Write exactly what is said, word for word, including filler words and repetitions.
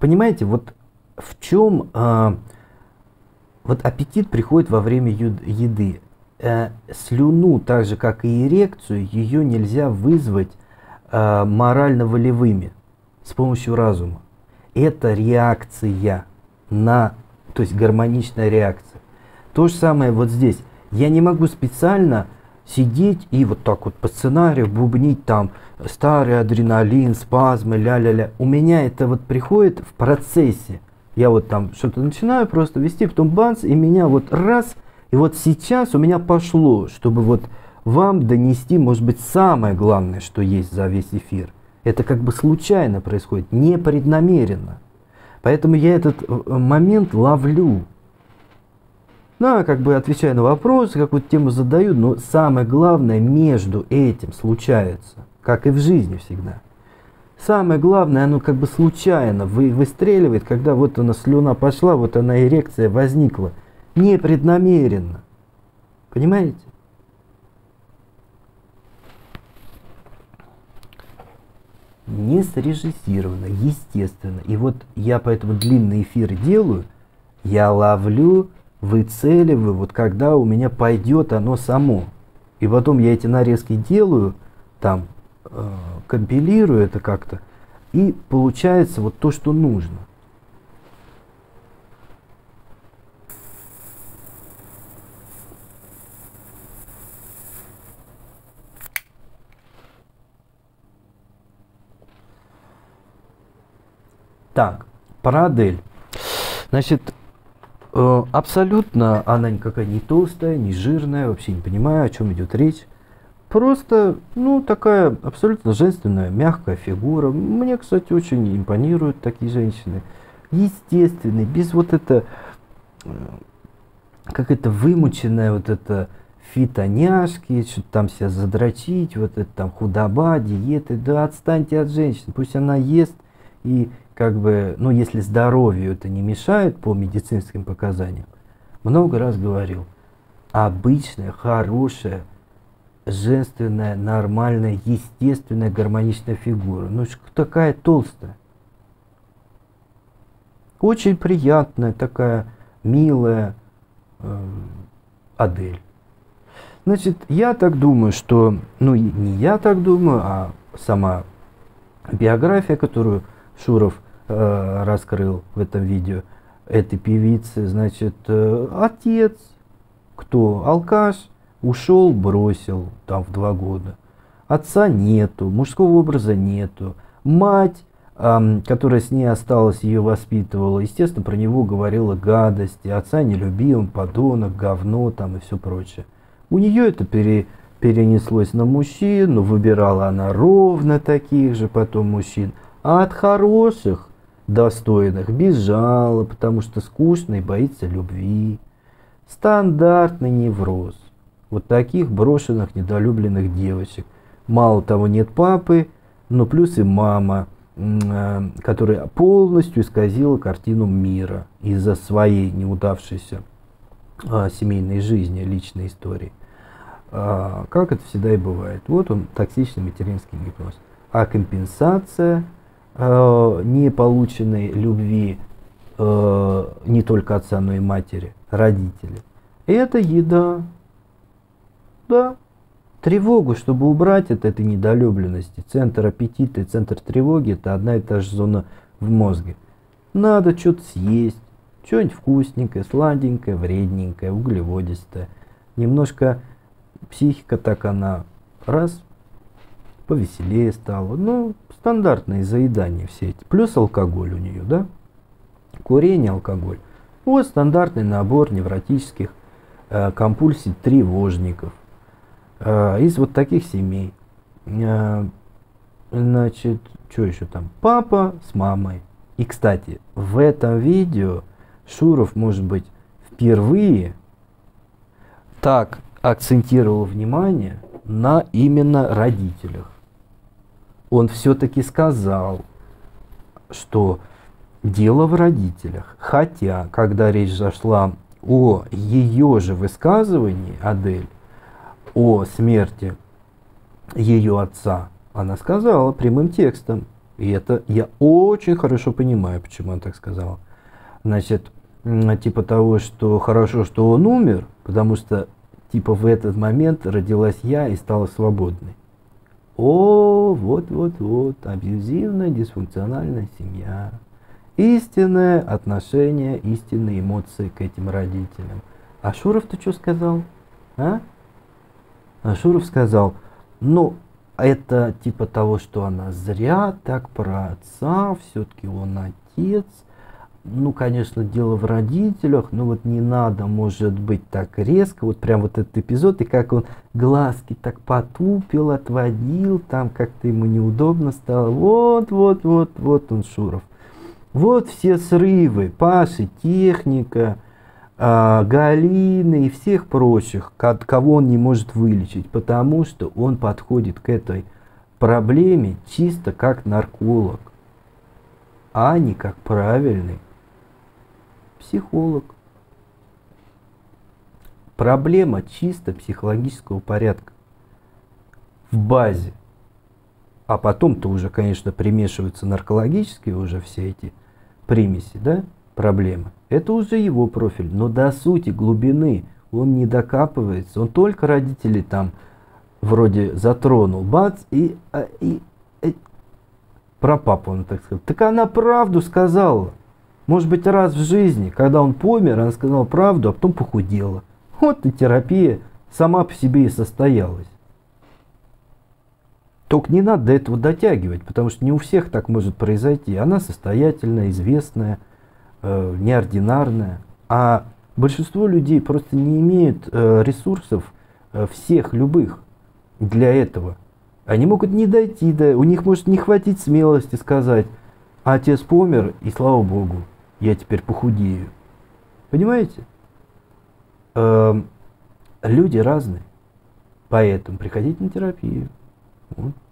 понимаете, вот в чем э, вот аппетит приходит во время еды. Э, слюну, так же как и эрекцию, ее нельзя вызвать э, морально-волевыми, с помощью разума. Это реакция на, то есть гармоничная реакция. То же самое вот здесь. Я не могу специально сидеть и вот так вот по сценарию бубнить там старый адреналин, спазмы, ля-ля-ля. У меня это вот приходит в процессе. Я вот там что-то начинаю просто вести, потом бац, и меня вот раз, и вот сейчас у меня пошло, чтобы вот вам донести, может быть, самое главное, что есть за весь эфир. Это как бы случайно происходит, непреднамеренно. Поэтому я этот момент ловлю. Да, как бы отвечаю на вопросы, какую-то тему задаю, но самое главное между этим случается, как и в жизни всегда. Самое главное, оно как бы случайно вы, выстреливает, когда вот она слюна пошла, вот она эрекция возникла. Непреднамеренно. Понимаете? Не срежиссировано, естественно. И вот я поэтому длинные эфиры делаю, я ловлю, выцеливаю, вот когда у меня пойдет оно само. И потом я эти нарезки делаю, там, э, компилирую это как-то, и получается вот то, что нужно. Так, про Адель. Значит, э, абсолютно она никакая не толстая, не жирная, вообще не понимаю, о чем идет речь. Просто, ну, такая абсолютно женственная, мягкая фигура. Мне, кстати, очень импонируют такие женщины. Естественные, без вот это, как это вымученное, вот это фитоняшки, что-то там себя задрочить, вот это там худоба, диеты. Да отстаньте от женщин, пусть она ест и как бы, ну, если здоровью это не мешает по медицинским показаниям, много раз говорил, обычная, хорошая, женственная, нормальная, естественная, гармоничная фигура. Ну, такая толстая. Очень приятная, такая милая э, Адель. Значит, я так думаю, что, ну, не я так думаю, а сама биография, которую Шуров э, раскрыл в этом видео, этой певицы, значит, э, отец, кто? Алкаш, ушел, бросил там в два года. Отца нету, мужского образа нету. Мать, э, которая с ней осталась, ее воспитывала, естественно, про него говорила гадости. Отца не любил, он подонок, говно там и все прочее. У нее это пере, перенеслось на мужчин, но выбирала она ровно таких же потом мужчин. А от хороших, достойных бежала, потому что скучно и боится любви. Стандартный невроз. Вот таких брошенных, недолюбленных девочек. Мало того, нет папы, но плюс и мама, которая полностью исказила картину мира из-за своей неудавшейся семейной жизни, личной истории. Как это всегда и бывает. Вот он, токсичный материнский гипноз. А компенсация не полученной любви э, не только отца, но и матери, родителей. Это еда. Да. Тревогу, чтобы убрать от этой недолюбленности. Центр аппетита и центр тревоги — это одна и та же зона в мозге. Надо что-то съесть. Что-нибудь вкусненькое, сладенькое, вредненькое, углеводистое. Немножко психика так она раз, повеселее стало. Ну, стандартные заедания все эти. Плюс алкоголь у нее, да? Курение, алкоголь. Вот стандартный набор невротических э, компульсий тревожников. Э, из вот таких семей. Э, значит, что еще там? Папа с мамой. И, кстати, в этом видео Шуров, может быть, впервые так акцентировал внимание на именно родителях. Он все-таки сказал, что дело в родителях. Хотя, когда речь зашла о ее же высказывании, Адель, о смерти ее отца, она сказала прямым текстом: И это я очень хорошо понимаю, почему он так сказал. Значит, типа того, что хорошо, что он умер, потому что типа в этот момент родилась я и стала свободной. О, вот-вот-вот, абьюзивная, дисфункциональная семья. Истинное отношение, истинные эмоции к этим родителям. А Шуров-то что сказал? А? А Шуров сказал, ну, это типа того, что она зря так про отца, все-таки он отец. Ну, конечно, дело в родителях, но вот не надо, может быть, так резко. Вот прям вот этот эпизод, и как он глазки так потупил, отводил, там как-то ему неудобно стало. Вот, вот, вот, вот он, Шуров. Вот все срывы Паши, техника, э, Галины и всех прочих, кого он не может вылечить, потому что он подходит к этой проблеме чисто как нарколог, а не как правильный психолог. Проблема чисто психологического порядка в базе. А потом-то уже, конечно, примешиваются наркологические уже все эти примеси, да, проблемы. Это уже его профиль. Но до сути, глубины он не докапывается. Он только родителей там вроде затронул. Бац, и, и, и про папу он так сказал. Так она правду сказала. Может быть, раз в жизни, когда он помер, она сказала правду, а потом похудела. Вот и терапия сама по себе и состоялась. Только не надо до этого дотягивать, потому что не у всех так может произойти. Она состоятельная, известная, э, неординарная. А большинство людей просто не имеют э, ресурсов э, всех, любых для этого. Они могут не дойти, до, у них может не хватить смелости сказать, а отец помер, и слава Богу, я теперь похудею. Понимаете? Э, люди разные, поэтому приходите на терапию. Вот.